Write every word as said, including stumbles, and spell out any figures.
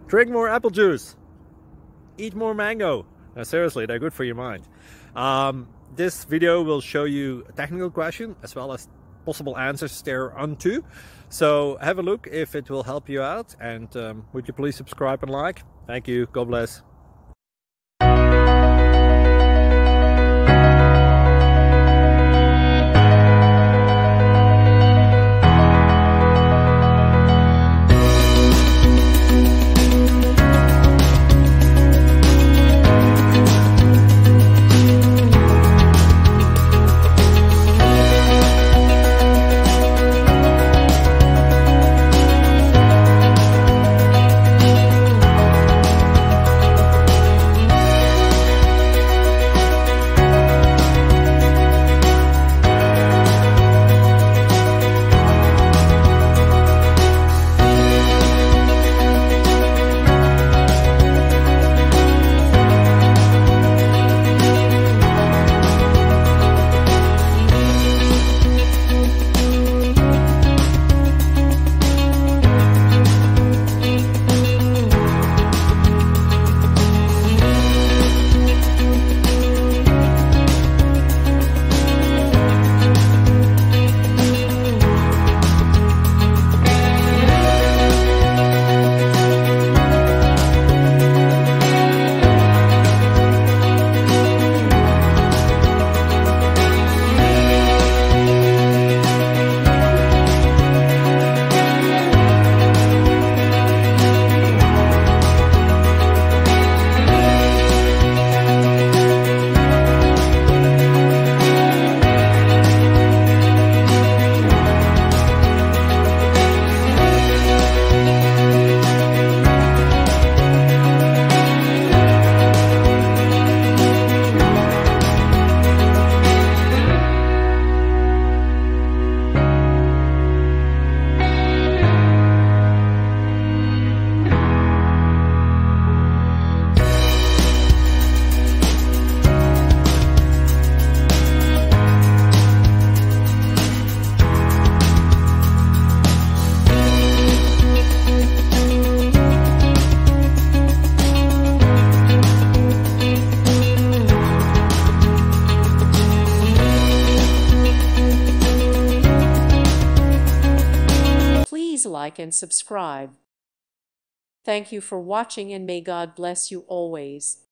Drink more apple juice. Eat more mango. Now, seriously, they're good for your mind. Um, this video will show you a technical question as well as possible answers thereunto. So have a look if it will help you out, and um, would you please subscribe and like? Thank you. God bless. Please like and subscribe. Thank you for watching, and may God bless you always.